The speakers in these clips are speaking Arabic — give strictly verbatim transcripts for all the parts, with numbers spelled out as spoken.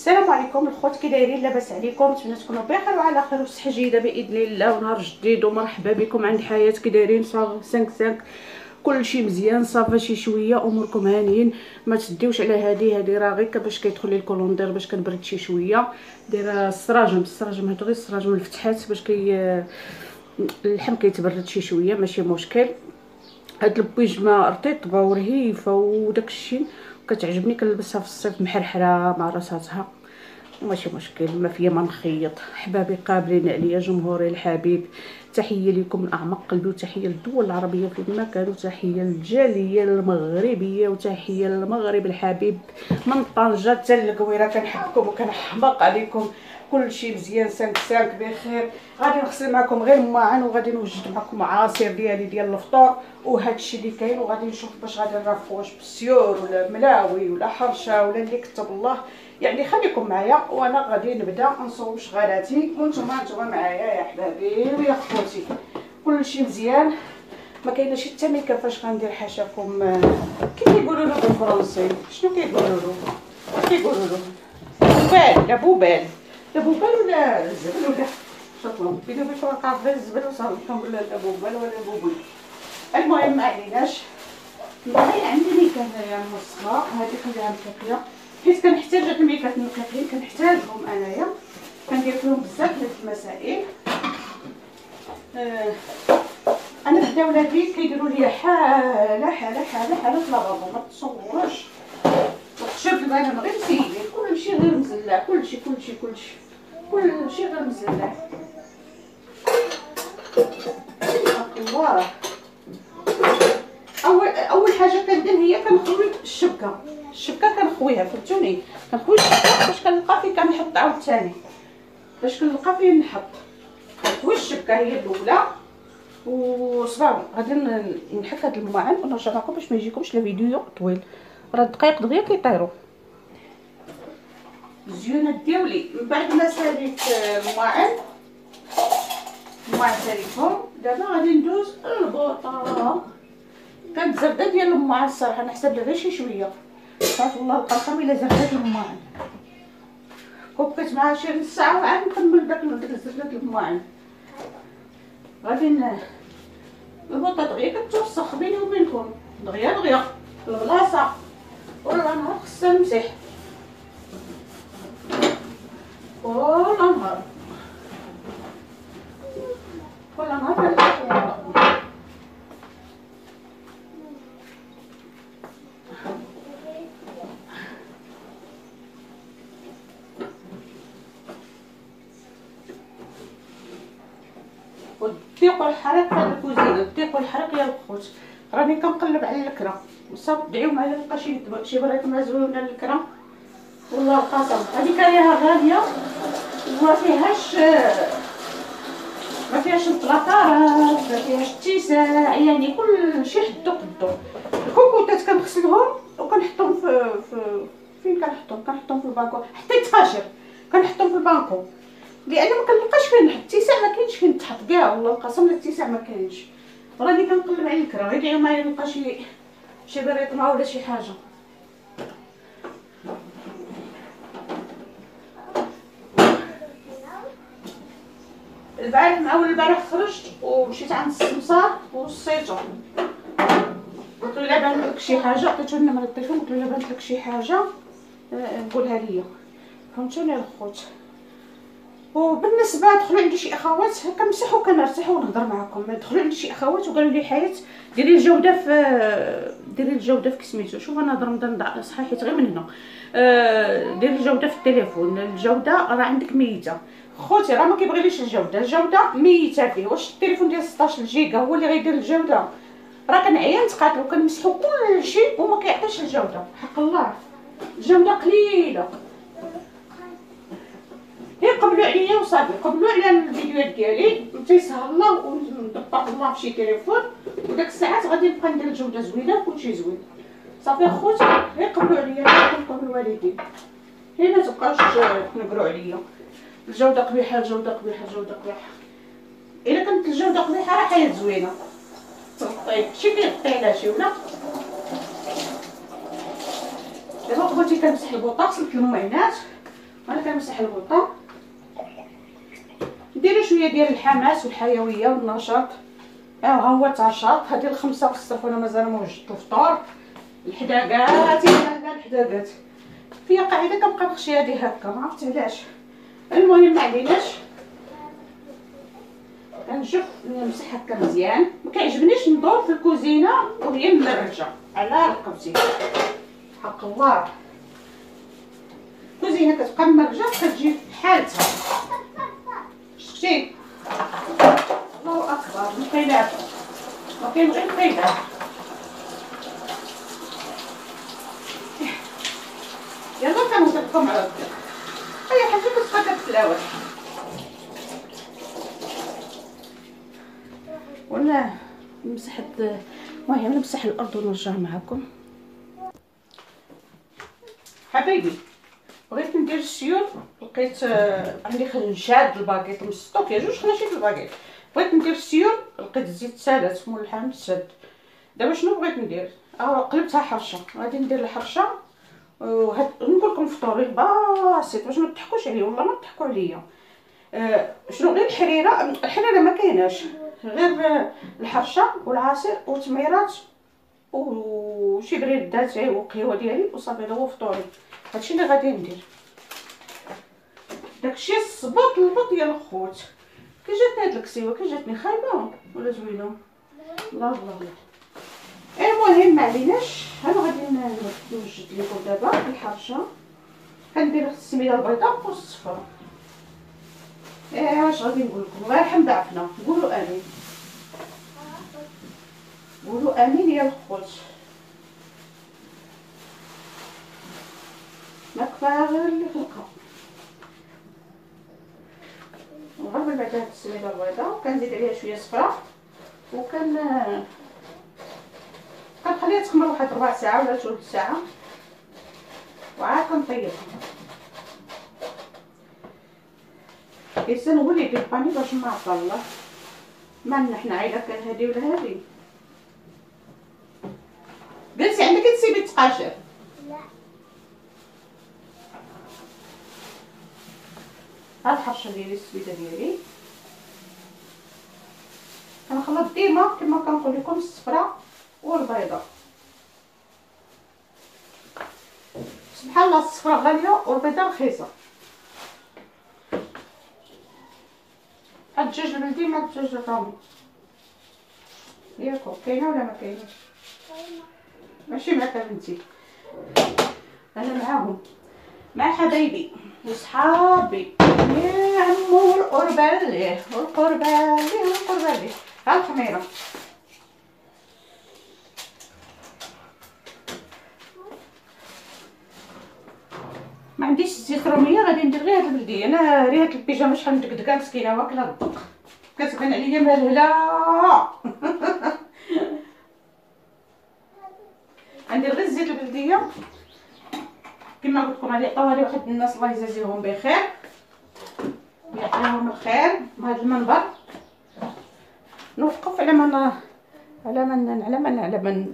السلام عليكم الخوت، كي دايرين؟ لاباس عليكم؟ نتمنى تكونوا بخير وعلى خير وصحه جيده باذن الله ونهار جديد ومرحبا بكم عند حياه. كي دايرين؟ صافي خمسة خمسة كلشي مزيان، صافا شي شويه اموركم هانيين. ما تديوش على هذه هذه راه غير باش كيدخل لي الكولوندير باش كنبرد شي شويه. دايره السراجم السراجم هادو غير السراجم الفتحات باش كي اللحم كيتبرد شي شويه، ماشي مشكل. هاد البيجما رطيبه ورهيفه وداكشي كتعجبني، كنلبسها في الصيف محرحره مع راساتها ماشي مشكل، ما فيا ما نخيط. احبابي قابلين عليا، جمهوري الحبيب، تحيه لكم من اعمق قلبي، وتحيه للدول العربيه في المكان، وتحيه للجاليه المغربيه، وتحيه للمغرب الحبيب من طنجه حتى للقويره. كنحبكم وكنحماق عليكم. كلشي مزيان، سانك سانك بخير. غادي نغسل معكم غير الماعن، وغادي نوجد معكم عصير ديالي ديال الفطور وهادشي اللي كاين، وغادي نشوف باش غادي نرافقو، واش بالسيور ولا ملاوي ولا حرشه ولا اللي كتب الله. يعني خليكم معايا وانا غادي نبدا نصوب شغالاتي، وانتم نتوما معايا يا حبابي ويا خوتي. كلشي مزيان، ما كايناش حتى ميكا فاش غندير حاشاكم. كيف كيقولوا له بالفرنسي؟ شنو كيقولوا له؟ كيقولوا له بوبال، لا بوبال، لا بوبال ولا الزبل ولا شطلو بينو باش نوقع في الزبل وصافي كنقول لا بوبال ولا بوبي. المهم ما عليناش. باغي عندي ميكا هنايا مسخه، هذه خليها مكافيه حيت كنحتاج هاد الميكات النقيين، كنحتاجهم انايا، كندير فيهم بزاف ديال المسائل. آه انا بدا ولادي كيديروا لي حاله حاله حاله حاله في لافابو، ما تصوروش. شوف البنات غير مسيلين، كلشي غير مزلع، كلشي كلشي كلشي كلشي غير مزلع. الله، اول اول حاجه كندير هي كنخوي الشبكه. الشبكه كنخويها، فهمتوني؟ كنخوي الشبكه باش كنلقى فين كنحط عاوتاني، باش كنلقى فين نحط. كنخوي الشبكه هي الاولى. وصباغ غادي نحك هاد الماعن ونرجع معكم باش ما يجيكمش الفيديو طويل، راه الدقائق دغيا كيطيروا. الزيونات ديالي من بعد ما ساليت الماعن، الماعن ساليتهم، دابا غادي ندوز للبوطه. كانت زرده ديال الماعن الصراحه، انا حسبت غير شي شويه، صافي والله القسم الا زرده الماعن كوبيت مع شي نص ساعه وعاد نكمل داك زرده الماعن. غادي ن البوطه دغيا كتوسخ بيني وبينكم، دغيا دغيا البلاصه ولا نهار خصها نمسح كل نهار كل نهار كنمسح. الضيق والحريق في الكوزينه، الضيق والحريق يا الخوت. راني كنقلب على الكره، صافي دعيو معايا نلقى شي شي بريطه زوينه للكره والله القسم. هذه كريهه غاليه وما فيهاش ما فيهاش البلاطارات، ما فيهاش اتساع، يعني كل شي حدو قدو. الكوكوطات كنغسلهم وكنحطهم في في فين كنحطهم؟ كنحطهم في الباكو، حتى يتفاشر كنحطهم في البانكو، لان ما كنلقاش فين نحط اتساع، ما كاينش فين تحط كاع والله القسم. الاتساع ما كاينش. راني كنقلب على الكرا، غير دعيو معايا نلقى شي شي بريطمه ولا شي حاجه. البارح مع اول البارح خرجت ومشيت عند السمسار ووصيتو، قلت له الا بانت لك شي حاجه، عطيتو النمره التليفون، قلت له الا بانت لك شي حاجه قولها ليا، فهمتوني الخوت. وبالنسبه دخلوا عندي شي اخوات كنمسح وكنرتاح ونهضر معكم. دخلوا عندي شي اخوات وقالوا لي حياه ديري الجوده في ديري الجوده في كسميتو. شوف انا نهضر نضر صحيح غير من هنا. ديري الجوده في التليفون، الجوده راه عندك ميته خوتي، راه ما كيبغيليش الجوده، الجوده ميته فيه. واش التليفون ديال ستطاش جيجا هو اللي غيدير الجوده؟ راه كنعيا نتقاتلو كنمسحو كلشي وما كيعطيش الجوده، حق الله الجوده قليله. هي قبلوا عليا وصافي، قبلوا على الفيديوهات ديالي تيسهل الله ونطبق الله في شي تليفون، وداك الساعات غادي نبقى ندير الجوده زوينه وكلشي زوين. صافي اخوتي غير قبلوا عليا، كنقول الوالدين هي ما تبقاوش تنقروا عليا. الجوده قبيحه، الجوده قبيحه، الجوده قبيحه. الا كانت الجوده قبيحه راه حياه زوينه. طيب شي كيغطينا شي ولا دابا خوتي كنمسح البوطه، غسلت المعينات انا كنمسح الغلطه. نديرو شويه ديال الحماس والحيويه والنشاط. ها هو النشاط. هذه الخمسه والصف وانا مازال ما وجدت الفطور. الحداقات كاع الحداقات فيها قاعده كنبقى نخشي هذه هكا، ما عرفت علاش. المهم ما عليناش، كنشوف نمسح هكا مزيان. ما كيعجبنيش ندور في الكوزينه وهي ممرجه على رقبتي، حق الله. الكوزينه كتبقى ممرجه كتجي حالتها. شفتي؟ الله اكبر. القلاب ما كاين غير القلاب. يلا كنهضركم على الطريق. اي حاجه كتبقى كتلاوح. ولا نمسح. المهم نمسح الارض ونرجع معكم. حبايبي بغيت ندير السيول، لقيت عندي خنشاد الباكيط من السطوك يا جوج خناشيط الباكيط. بغيت ندير السيول لقيت الزيت سالات مول الحامض ساد. دابا شنو بغيت ندير؟ اه قلبتها حرشه. غادي ندير الحرشه وهاد نقول لكم فطوري بسيط باش ما تضحكوش عليا، والله ما تضحكوا عليا. آه شنو غير الحريره. الحريره ما كايناش، غير الحرشه والعصير وتميرات وشي بريد داتاي وقهوه ديالي وصافي. هذا هو فطوري. هادشي اللي غادي ندير. داكشي الصبط البط ديال الخوت. كي جاتني هاد الكسيوه كي جاتني خايبه ولا زوينه. الله الله الله. المهم ما عليناش. انا غادي نوجد لكم دابا الحرشه. كندير السميده البيضاء والصفراء. ايه اش غادي نقول لكم؟ الله يرحم ضعفنا. قولوا امين. قولوا امين يا الخوت. ما كفايه غير اللي خلقها. وغنبل بعدا هاد السميده البيضاء وكنزيد عليها شويه صفراء وكن كنخليها تخمر واحد ربع ساعه ولا ثلث ساعه وعاد كنطيبها. الانسان هو اللي يدير باني باش ما عطا الله. مالنا حنا عيله كان هادي ولا هادي. جلسي عندك تسيبي تقاشر. لا ها الحرشه ديالي السويده ديالي كنخلط ديما كما كنقول لكم الصفراء والبيضاء. سبحان الله الصفراء غاليه والبيضاء رخيصه. هاد الدجاج البلدي مع الدجاج الرومي ياكو كاينه ولا ما كايناش؟ ماشي معاك بنتي، انا معاهم مع حبايبي وصحابي يا عمو القربالي والقربالي والقربالي. ها الخميره ما عنديش زيت روميه. غادي ندير غير هاد البلديه. انا ريحه البيجامه شحال مدقدقه مسكينه واكله الدق كتبان عليا مالهلا. غندير غير الزيت البلديه كما قلت لكم. هذه عطاوها لي واحد الناس الله يجازيهم بخير ويعطيهم الخير بهذا المنبر. نوقف على من على من على من على من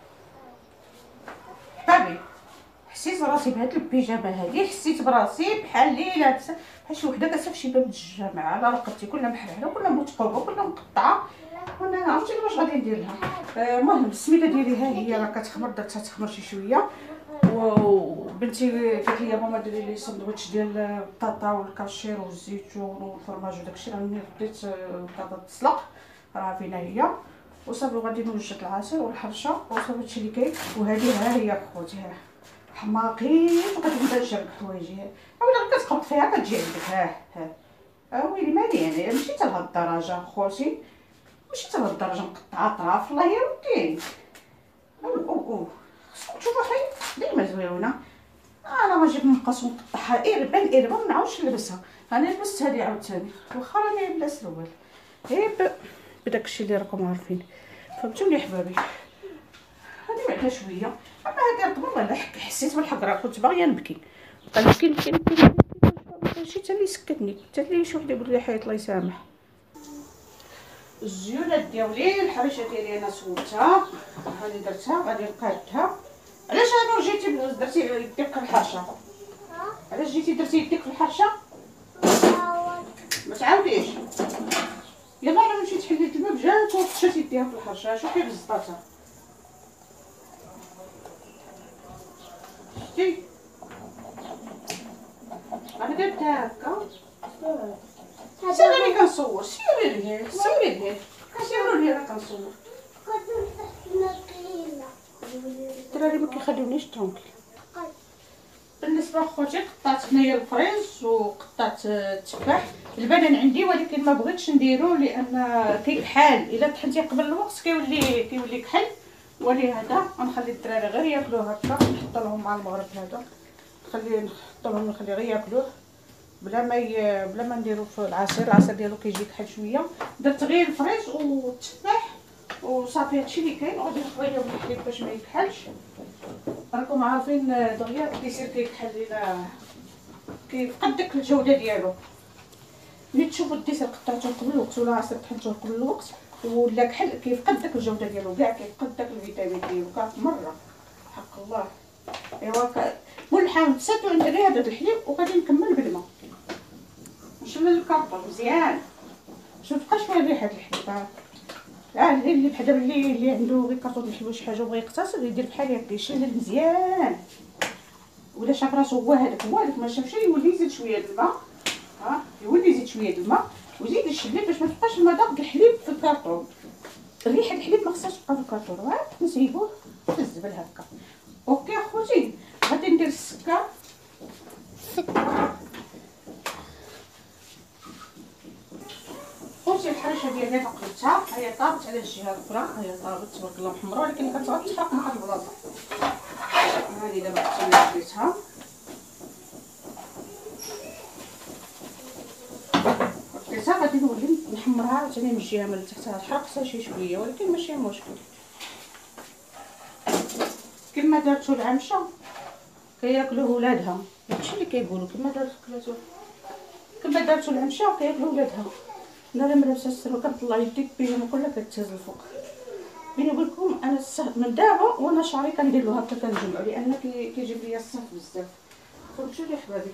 حبابي. حسيت براسي بهاد البيجامه هادي، حسيت براسي بحال اللي لابسه بحال شي وحده كتسافر شي باب الجامعه على رقبتي، كلها محرحله كلها متقوبه كلها مقطعه وانا عرفتي واش غادي ندير لها. المهم السميده ديالي ها هي راه كتخمر، درتها تخمر شي شويه. وبنتي قالت لي ماما ديري لي ساندويتش ديال البطاطا والكاشير والزيتون والفرماج وداكشي. راني خديت البطاطا تسلق راه فينا هي وصافي. وغادي نوجد العصير والحرشه وصافي. هادشي اللي كاين. وهذه ها هي خوتي ها حماقين وغادي نبدا نشرب حوايجي. اولا غير كتقبط فيها كتجي عندك ها ها. ويلي مالي يعني ماشي حتى لهاد الدرجه خوتي، ماشي حتى لهاد الدرجه مقطعه اطراف. الله يا ودي او او خصكم تشوفوا حي ديما زويونه. انا غنجيب مقص ونقطعها اربا اربا وما نعاودش نلبسها. انا لبست هذه عاوتاني واخا راني بلا سروال غير بداكشي اللي راكم عارفين. فهمتوني يا حبابي؟ هذه بعدا شويه. اما هذه رطبه والله حك حسيت بالحقره كنت باغيه نبكي. بقى نبكي نبكي نبكي ماشي حتى اللي سكتني حتى اللي شي وحده يقول لي حيط الله يسامح. الزيونات ديالي الحريشه ديالي انا سويتها هاني درتها غادي نقادها. علاش انا رجيتي درتي ديك الحرشه؟ علاش جيتي درتي يديك في الحرشه؟ ما تعاوديش. يلا انا مشيت حليت الباب جات ومشات يديها في الحرشه. شوفي بالزطاطه شتي انا درتها هكا. سيري كنصور سيري ليه سيري ليه كنسيرو ليه راه كنصور. الدراري ما كيخليونيش ترونكيل. بالنسبه لخوتي قطعت هنايا الفريز وقطعت التفاح. البنان عندي ولكن ما بغيتش نديرو لان كيكحال. الا طحنتيه قبل الوقت كيولي كيولي كحل. ولهذا غنخلي الدراري غير ياكلوه هكا. نحط لهم مع المغرب هذا نخلي نحط لهم نخلي غير ياكلوه بلا ما ي... بلا ما نديرو في العصير. العصير ديالو كيجي كحل شويه. درت غير الفريز والتفاح وصافي هادشي اللي كاين. وغادي نخوي لهم الحليب باش ما يكحلش. راكم عارفين دغيا كيصير كيكحل الى كيفقد داك الجوده ديالو. ملي تشوفوا الديسير قطعتوه قبل الوقت ولا عصير طحنتوه قبل الوقت ولا كحل كيفقد داك الجوده ديالو كاع كيفقد داك الفيتامين ديالو كاع مره حق الله. ايوا مول نحاول تساتو عند غير هذا الحليب وغادي نكمل بالماء. نشمل الكارطون مزيان باش متبقاش فيها ريحه الحليب. اه اللي بحال دابا اللي اللي عنده غير كارطون الحليب شي حاجه وبغى يقتصد يدير بحال هكا يشلل مزيان. ولا شاف راسو هو هذاك هو هذاك ما شافش يولي يزيد شويه د الماء. ها يولي يزيد شويه د الماء ويزيد الشليب باش ما تبقاش المذاق د الحليب في الكارطون. ريحه الحليب ما خصهاش تبقى في الكارطون. ها نسيبوه في الزبل هكا. اوكي اخوتي غادي ندير السكر. خوتي الحرشه ديالي قلبتها هي طابت على الجهه الاخرى. هي طابت تبارك الله محمره ولكن كتبغي تحرق مع البلاصه. هذه دابا حتى خديتها خديتها غادي نولي نحمرها عاوتاني من الجهه من تحتها. حرقتها شي شويه ولكن ماشي مشكل. كما دارتو العمشه كياكلوه ولادها. هادشي اللي كيقولوا كما دارتو كما دارتو العمشه كياكلوه ولادها. انا لما لابسه السروال كنطلع يديك بينما كلها كتهز الفوق. بيني وبينكم انا من دابا وانا شعري كندير له هكا كنجمعو لان كيجيب لي الصف بزاف. فهمتوا لي حبابي.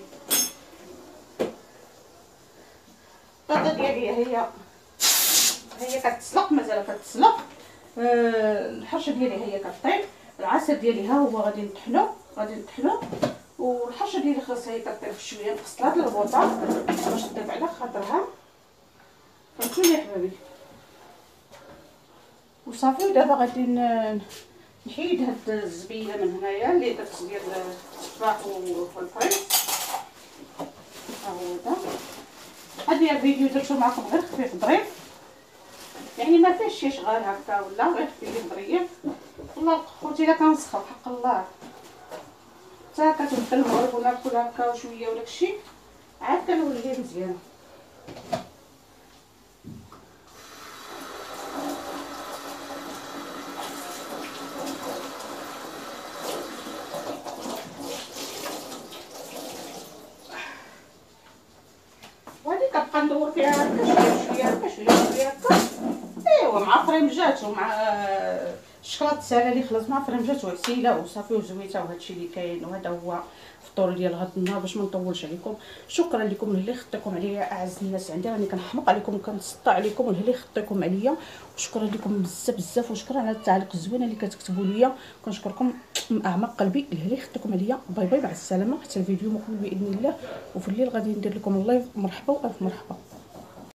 الطاطا ديالي هي هي كتسلق مازال كتسلق. أه الحرشه ديالي هي كطيب. العسل ديالي ها هو غادي نطحنو غادي نطحنو. والحرشه ديالي خاصها هي كطيب شويه. نقصت هاد البوطه باش تطيب على خاطرها. فهمتوا لي حبابي. وصافي دابا غادي نحيد هاد الزبيله من هنايا اللي درت ديال التفاح والفريز. ها هو هذا. هذا الفيديو درتو معكم غير خفيف ظريف يعني ما فيهش شي شغال هكا ولا غير خفيف ظريف. والله خوتي الا كنسخر حق الله حتى كتبدا المغرب وناكل هكا وشويه وداكشي عاد كنولي مزيانه. كنبقى ندور فيها هكا شويه شويه هكا شويه شويه هكا. ايوا مع فريمجات ومع الشكلاط الساهله اللي خلص مع فريمجات وعسيله وصافي وزويته. وهادشي اللي كاين وهذا هو الفطور ديال هذا النهار. باش ما نطولش عليكم شكرا لكم اللي خطيكم عليا اعز الناس عندي. راني كنحمق عليكم وكنسطى عليكم اللي خطيكم عليا. وشكرا لكم بزاف بزاف وشكرا على التعليق الزوين اللي كتكتبوا ليا. كنشكركم من اعماق قلبي اللي خطيكم عليا. باي باي مع السلامه حتى الفيديو مقبل باذن الله. وفي الليل غادي ندير لكم اللايف. مرحبا والف مرحبا.